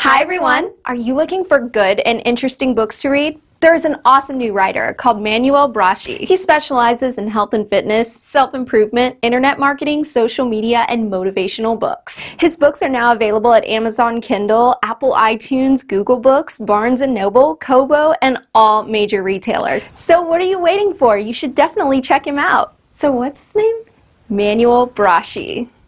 Hi everyone! Are you looking for good and interesting books to read? There's an awesome new writer called Manuel Braschi. He specializes in health and fitness, self-improvement, internet marketing, social media, and motivational books. His books are now available at Amazon Kindle, Apple iTunes, Google Books, Barnes & Noble, Kobo, and all major retailers. So what are you waiting for? You should definitely check him out. So what's his name? Manuel Braschi.